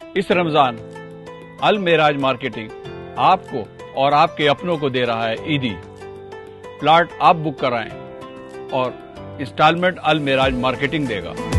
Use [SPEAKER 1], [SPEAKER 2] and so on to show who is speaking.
[SPEAKER 1] इस रमजान अल मेराज मार्केटिंग आपको और आपके अपनों को दे रहा है ईदी। प्लाट आप बुक कराएं और इंस्टॉलमेंट अल मेराज मार्केटिंग देगा।